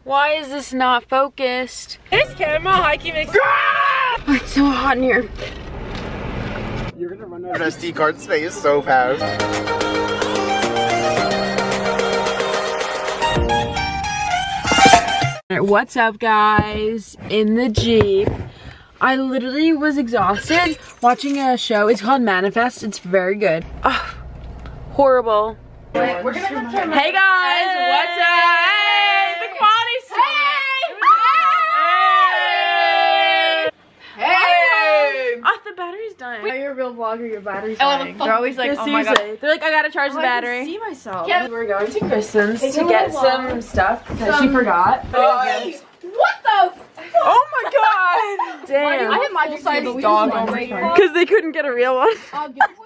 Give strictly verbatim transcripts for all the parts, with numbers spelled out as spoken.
Why is this not focused? This camera hiking makes Oh, it's so hot in here. You're gonna run out of S D card space so fast. What's up, guys? In the Jeep. I literally was exhausted watching a show. It's called Manifest. It's very good. Oh, horrible. We're gonna have to Hey guys, hey. What's up? Hey, the quality's Hey! Hey! Oh, the battery's dying. Are you a real vlogger? Your battery's Oh, dying. the They're always like, oh my god. They're like, I gotta charge Oh, the I battery. can see myself. Yeah, we're going to Kristen's Take to a get little some walk. stuff because Some- she forgot. What the? Oh my god! Damn. I have my full-size dog on my phone. Because they couldn't get a real one. I'll give one.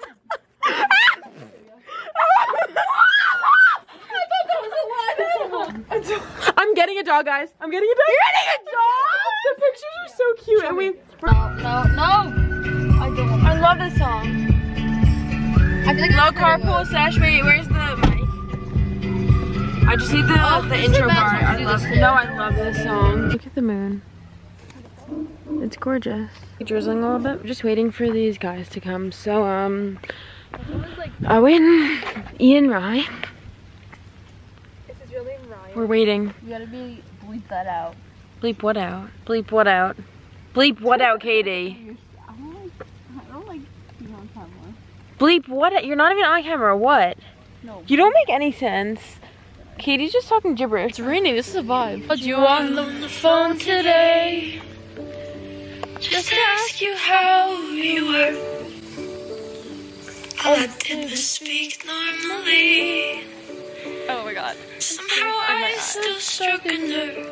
I'm getting a dog, guys. I'm getting a dog. You're getting a dog? The pictures are so cute. And we. No, no, no. I don't want I love this song. I feel like Low I'm carpool sesh. Wait, where's the mic? I just need the Oh, the this is intro the best part. one to I do love. this to. No, I love this song. Look at the moon. It's gorgeous. Drizzling a little bit. We're just waiting for these guys to come. So um, Owen, Ian, Rye. This is really Ryan. We're waiting. You gotta be bleep that out. Bleep what out? Bleep what out? Bleep what out, Katie? I don't like. I don't like being on camera. Bleep what out? You're not even on camera. What? No. You don't make any sense. Katie's just talking gibberish. It's raining. This is a vibe. But you on the phone today. Just to ask you how you were. All I did was speak normally. Oh my god. Somehow I still struck a nerve.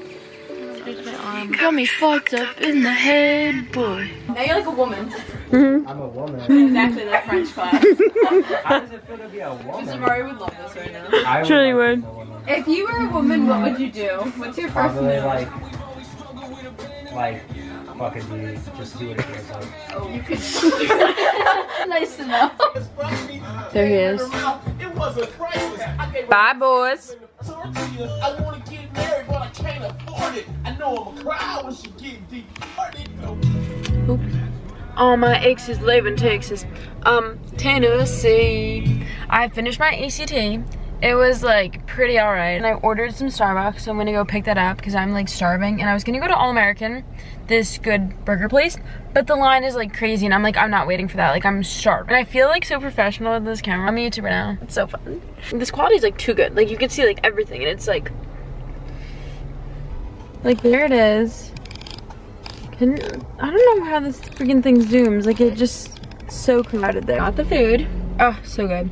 Got me fucked up in the head, boy. Now you're like a woman. Mm-hmm. I'm a woman. Exactly like French class. How does it feel to be a woman? Samari would love this right now. I Surely like would. to be a woman. If you were a woman, what would you do? What's your first Probably move? like, like, fucking dude, just do what it feels like. Oh, you could. Nice to know. There he is. Bye, boys. I want to get married, but I can't afford it. I know I'm a cry when she get departed. All my exes live in Texas. Um, Tennessee. I finished my A C T. It was like pretty alright. And I ordered some Starbucks, so I'm gonna go pick that up because I'm like starving. And I was gonna go to All American, this good burger place, but the line is like crazy and I'm like, I'm not waiting for that. Like, I'm starved. And I feel like so professional with this camera. I'm a YouTuber now. It's so fun. This quality is like too good. Like, you can see like everything and it's like, like there it is. Can, I don't know how this freaking thing zooms. Like, it just so crowded there. Got the food. Oh, so good.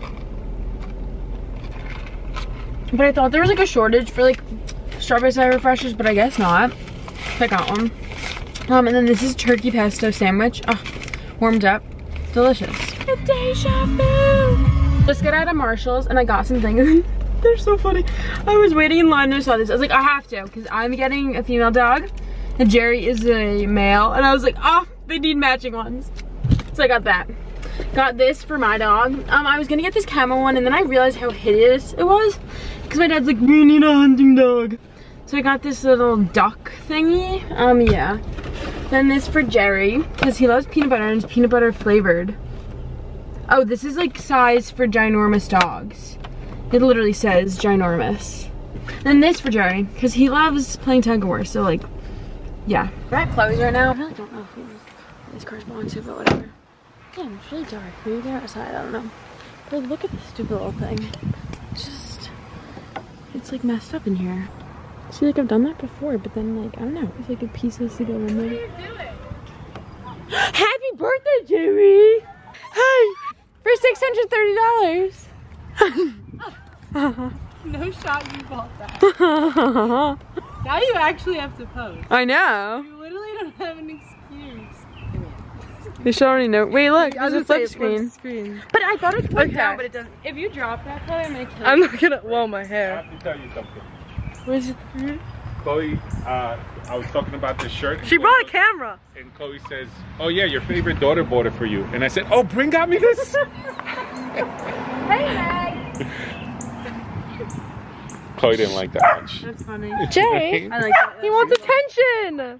But I thought there was like a shortage for like strawberry side refreshers, but I guess not. So I got one. Um, and then this is turkey pesto sandwich. Oh, warmed up. Delicious. A deja vu. Just got out of Marshall's and I got some things. They're so funny. I was waiting in line and I saw this. I was like, I have to, because I'm getting a female dog and Jerry is a male. And I was like, oh, they need matching ones. So I got that. Got this for my dog. Um, I was gonna get this camo one and then I realized how hideous it was. Because my dad's like, we need a hunting dog. So I got this little duck thingy. Um, yeah. Then this for Jerry, because he loves peanut butter and it's peanut butter flavored. Oh, this is like size for ginormous dogs. It literally says ginormous. Then this for Jerry, because he loves playing tug of war, so like, yeah. We're at Chloe's right now. I really don't know who this corresponds to, but whatever. Damn, it's really dark. Maybe they're outside, I don't know. But look at this stupid little thing. It's just, it's like messed up in here. See, like I've done that before, but then like, I don't know. It's like a piece of to go in there. What are you doing? Happy birthday, Jerry! Hey! For six hundred thirty dollars. No shot you bought that. Now you actually have to post. I know. You literally don't have an excuse. You should already know. Wait, look, I was there's a gonna flip say, flip screen. screen. But I thought it went Okay. down, but it doesn't. If you drop that, probably I'm gonna kill I'm you. not gonna. Whoa, my I hair. have to tell you something. Where's it? Chloe, uh, I was talking about this shirt. and She Chloe brought a goes- camera. And Chloe says, oh yeah, your favorite daughter bought it for you. And I said, oh, Bryn got me this? Hey, Meg. Chloe didn't like that much. That's funny. Jay, I like that. he wants attention.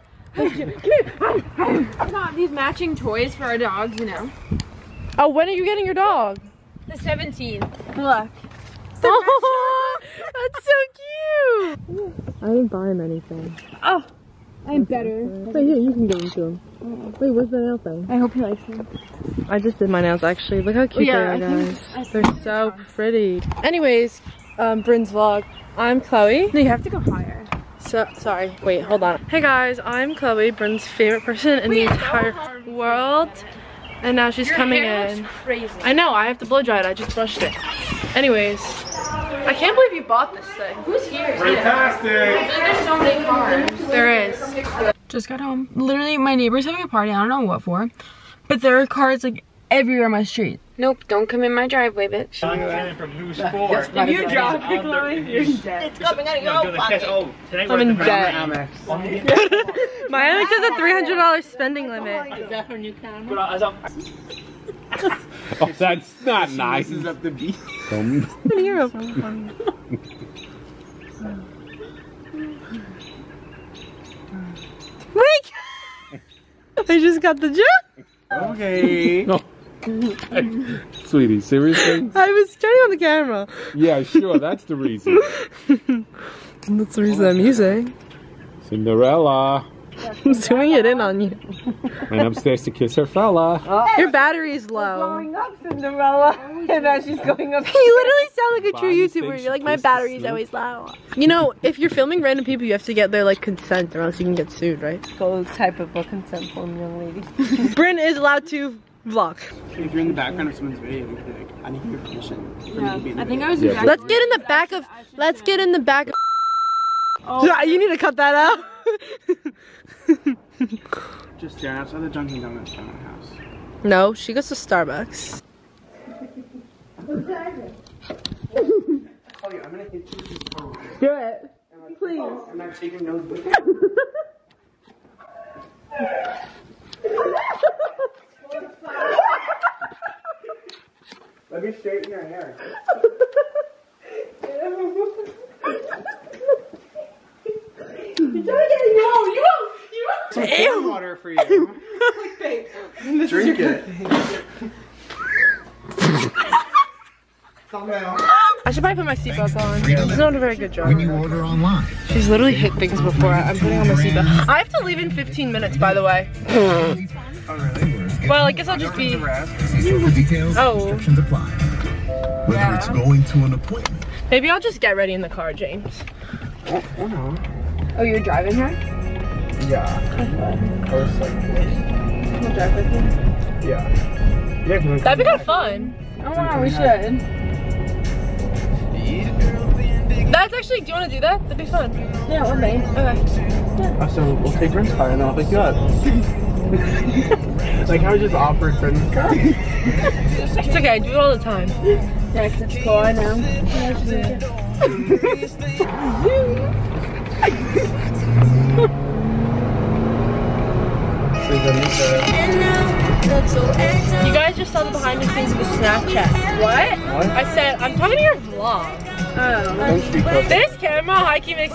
Come on, these matching toys for our dogs, you know. Oh, when are you getting your dog? The seventeenth. Look. Oh, that's so cute. I didn't buy him anything. Oh, I'm better. Wait, here, you can give him to him. Wait, what's the nail thing? I hope he likes them. I just did my nails actually. Look how cute Yeah, I they are, think- guys. I They're think so pretty. Anyways, um, Bryn's vlog. I'm Chloe. No, you have to go higher. So sorry. Wait, hold on. Hey guys, I'm Chloe, Bryn's favorite person in the entire world. And now she's coming in. Crazy. I know, I have to blow dry it. I just brushed it. Anyways, I can't believe you bought this thing. Who's here? Fantastic! There's so many cars. There is. Just got home. Literally, my neighbor's having a party. I don't know what for. But there are cars like everywhere on my street. Nope, don't come in my driveway, bitch. From who's for? If you drop it, Chloe, you're dead. It's coming out of No, do the catch. Oh, today I'm in we're debt. Amex. My Amex has a three hundred dollar spending limit. Oh, that's not nice. This is up the beat. Don't I can hear him. Wait! I just got the joke. Okay. No. Sweetie, seriously? I was turning on the camera. Yeah, sure, that's the reason. That's the reason I'm using. Cinderella I'm zooming it in on you. went upstairs to kiss her fella. Your battery is low. Going up, Cinderella, and now she's going up. You literally sound like a true Bonnie YouTuber. thinks You're like, she my kissed battery the is snake. always low. You know, if you're filming random people, you have to get their like consent, or else you can get sued, right? Those type of a consent form, young lady. Bryn is allowed to vlog. If you're in the background of someone's video, you can be like, I need your permission. Yeah, I think I was Yeah. exactly Let's get in the back of. Let's get in the back. Of, oh, you need to cut that out. Just staring outside the Dunkin' Donuts by my house. No, she goes to Starbucks. Oh yeah, I'm gonna hit you with this phone. Do it, please. I'm not shaking your nose with it. Let me straighten your hair. Some cold water for you. Drink it. Thumbnail. I should probably put my seatbelt on. She's not a very good driver. When you order online. She's literally hit things before. I'm putting on my seatbelt. I have to leave in fifteen minutes, by the way. Oh really? Well, I guess I'll just be. For details, Oh. restrictions apply. Whether it's going to an appointment. Maybe I'll just get ready in the car, James. Oh, oh no. Oh, you're driving her? Yeah. I was like, We'll drive with you. yeah. Yeah, can we That'd be kind of fun. Oh wow, we should. That's actually. Do you want to do that? That'd be fun. Yeah, we'll be. Okay. Oh, so we'll take Bryn's car and then I'll pick you up. Like how I just offered Bryn's car. It's okay. I do it all the time. Yeah, 'cause it's cool, I know. You guys just saw the behind the scenes of the Snapchat. What? What? I said I'm talking to your vlog. Don't speak up. This camera hikey makes.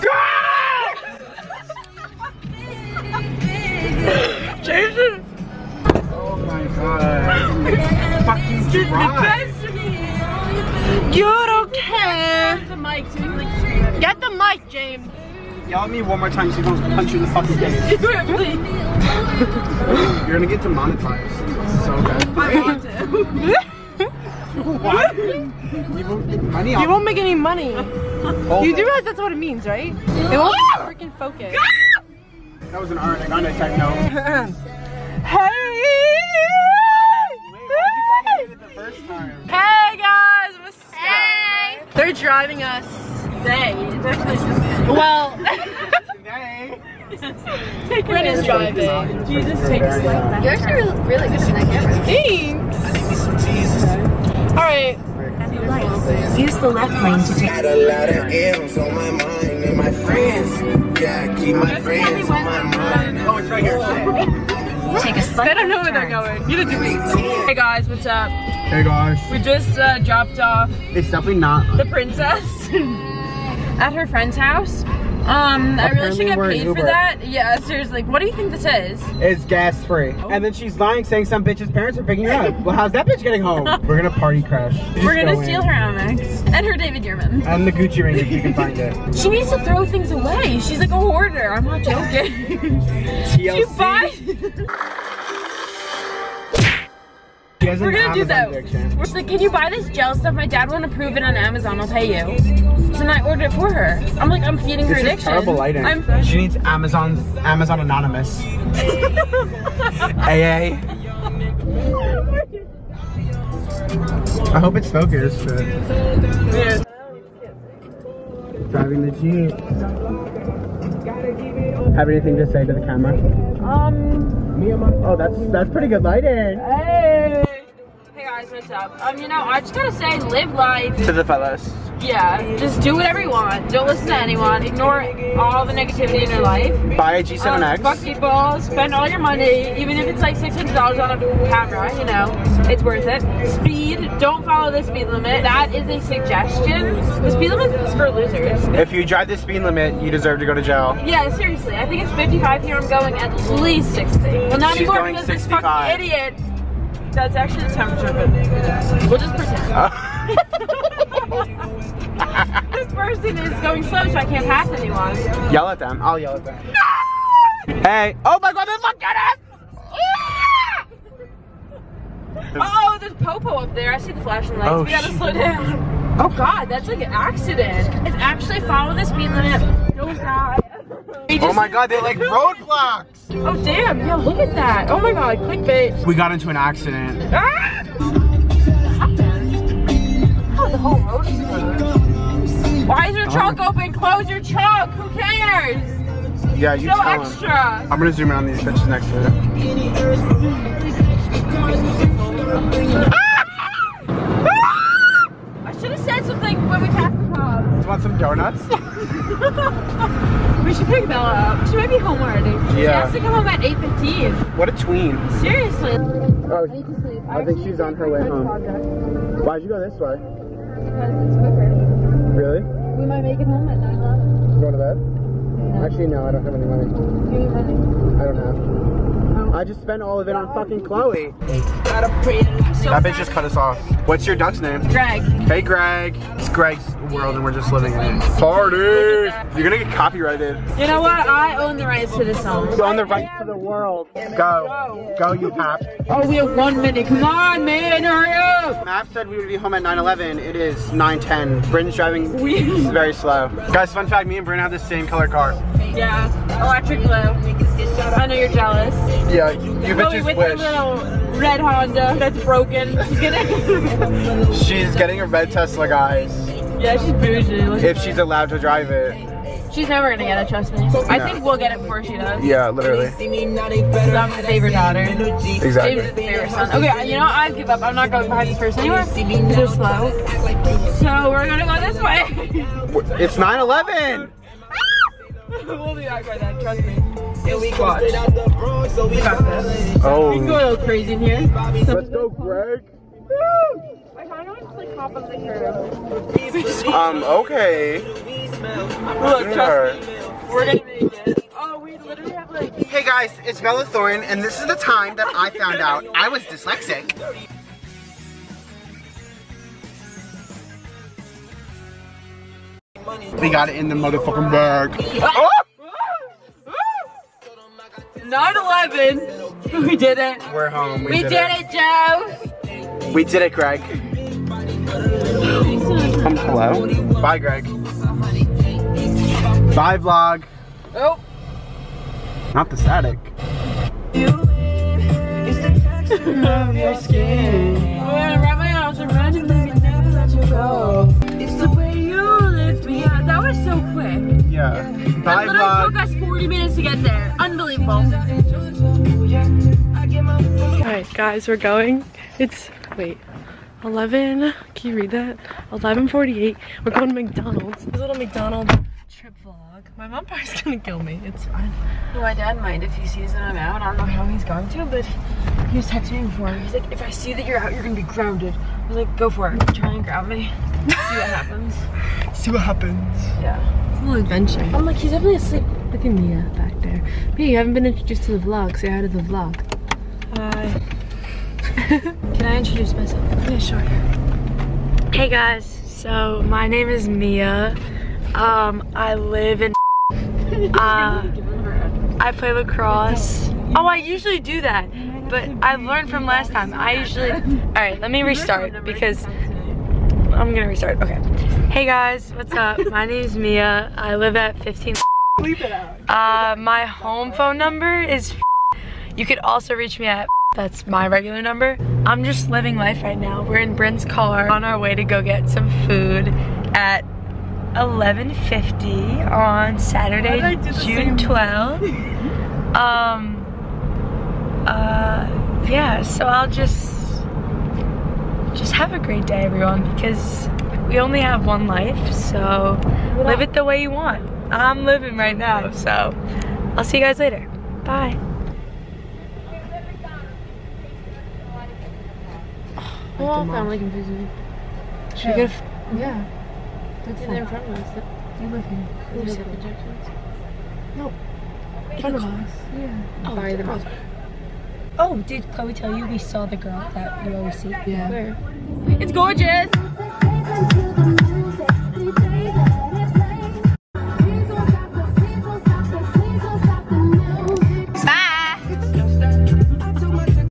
James is Oh my god. Fucking drive. You don't care. The mic, so you can like scream at Get the mic, James. Yell at me one more time so you don't punch you in the fucking face. me. You're gonna get demonetized. So bad. I want to. What? You won't make money You off won't make any money. Hold You it. do realize that's what it means, right? It won't freaking focus. That was an art. I got a techno. Hey! Wait, why'd you gotta hit it the first time? Hey guys, what's up? Hey! They're driving us. They. Well, Today. Bryn is driving. Jesus takes like that. You're actually really, really good at that camera. Thanks. Alright. Use the left lane to take. Got a lot of M's on my mind and my friends. Yeah, I keep my friends on my mind. Oh, it's right here. Take a slight I don't know where they're going. Neither do we. Hey guys, what's up? Hey guys. We just uh, dropped off It's definitely not. the princess. at her friend's house. Um, I really should Apparently get we're paid Uber. for that. Yeah, seriously. What do you think this is? It's gas free. And then she's lying saying some bitch's parents are picking her up. Well, how's that bitch getting home? We're gonna party crash. Just We're gonna go steal in. her Amex and her David Yurman. And the Gucci ring if you can find it. She needs to throw things away. She's like a hoarder. I'm not joking. T L C. She buys. She has an We're gonna do Amazon that. addiction. We're just like, can you buy this gel stuff? My dad won't approve it on Amazon. I'll pay you. So then I ordered it for her. I'm like, I'm feeding her This is addiction. terrible lighting. I'm She needs Amazon, Amazon Anonymous. A A. I hope it's focused. But... Yeah. Driving the Jeep. Have anything to say to the camera? Um. Oh, that's that's pretty good lighting. Hey. Hey guys, what's up? Um, you know, I just gotta say, live life. To the fellas. Yeah, just do whatever you want. Don't listen to anyone. Ignore all the negativity in your life. Buy a G seven X. Um, fuck people. Spend all your money, even if it's like six hundred dollars on a camera. You know, it's worth it. Speed. Don't follow the speed limit. That is a suggestion. The speed limit is for losers. If you drive the speed limit, you deserve to go to jail. Yeah, seriously. I think it's fifty-five here. I'm going at least sixty. Well, not She's anymore going because this sixty-five. fucking idiot. That's actually the temperature, but we'll just pretend. Uh. This person is going slow, so I can't pass anyone. Yell at them. I'll yell at them. Hey! Oh my God! They looked at us! Oh, there's Popo up there. I see the flashing lights. Oh, we gotta shit. slow down. Oh God, that's like an accident. It's actually follow the speed limit. Don't die. We Oh just- my God! They're like roadblocks. Oh damn! Yeah, look at that. Oh my God, clickbait. We got into an accident. Ah! Oh, the whole road is closed. Why is your trunk open? Close your trunk. Who cares? Yeah, you So tell 'em. extra. I'm gonna zoom in on these bitches next to it. I should have said something when we passed the pub. You want some donuts? We should pick Bella up. She might be home already. She Yeah. has to come home at eight fifteen. What a tween. Seriously. Oh, I need to sleep. I think she's on her way home. Project. Why'd you go this way? Because it's quicker. Really? We might make it home at nine eleven. Going to bed? Actually, no, I don't have any money. Do you need money? I don't have. I just spent all of it on fucking Chloe. I'm so That bitch sad. just cut us off. What's your duck's name? Greg. Hey, Greg. It's Greg's world and we're just living in it. Party! You're gonna get copyrighted. You know what? I own the rights to this song. You own the right to the world. Go. Go, you hap. Oh, we have one minute. Come on, man. Hurry up. Map said we would be home at nine eleven. It is nine ten. Bryn's driving We- He's very slow. Guys, fun fact, me and Bryn have the same color car. Yeah. Electric blue. I know you're jealous. Yeah, you Chloe bitches with her wish. little red Honda that's broken. She's gonna. She's getting a red Tesla, guys. Yeah, she's bougie. Look If at she's her. allowed to drive it. She's never gonna get it, trust me. I No. think we'll get it before she does. Yeah, literally. Because I'm the favorite daughter. James is Exactly. the favorite son. Okay, you know, I give up. I'm not going behind this person anymore. They're slow. So we're gonna go this way. It's nine eleven! We'll be back by then, trust me. Yeah, we watch. We got this. Oh. We can go a little crazy in here. Let's go, Greg. I kind of want to like hop on the curb. Um, okay. Look, trust me. We're gonna make it. Oh, we literally have like. Hey guys, it's Bella Thorne, and this is the time that I found out I was dyslexic. We got it in the motherfucking bag. Oh! nine eleven. We did it. We're home. We, did, it. Joe. We did it, Greg. Um, hello? Bye, Greg. Bye, vlog. Oh. Not the static. Your skin. I'm gonna wrap my arms around you, baby, never let you go. It's the way you lift me up. That was so quick. Yeah. That Bye, literally took vlog. us forty minutes to get there. Unbelievable. Alright guys, we're going. It's, wait, eleven, can you read that? eleven forty-eight. We're going to McDonald's. This little McDonald's trip vlog. My mom probably's gonna kill me. It's fine. Well, my dad might if he sees that I'm out. I don't know how he's going to, but he was texting me before. He's like, if I see that you're out, you're gonna be grounded. I was like, go for it. Try and grab me. See what happens. See what happens. Yeah. It's a little adventure. I'm like, he's definitely asleep. Look at Mia back there. Mia, you haven't been introduced to the vlog. Say hi to the vlog. Hi. Can I introduce myself? Yeah, sure. Hey guys, so my name is Mia. Um, I live in uh, I play lacrosse. Oh, I usually do that, but I've learned from last time. I usually, all right, let me restart because I'm gonna restart, okay. Hey guys, what's up? My name is Mia. I live at fifteen. Leave it out. Uh, my home phone number is, you could also reach me at, that's my regular number. I'm just living life right now. We're in Brent's car on our way to go get some food at eleven fifty on Saturday, June twelfth. Um, uh, yeah, so I'll just, just have a great day, everyone, because we only have one life, so live it the way you want. I'm living right now, so I'll see you guys later. Bye. Oh, family confusing. Should we get a, yeah. That's in there in front of us. You live here. You live injections? No. In front of us. Yeah. Oh, By the mouth. Oh, did Chloe tell you we saw the girl that you always see? Yeah. Where? It's gorgeous!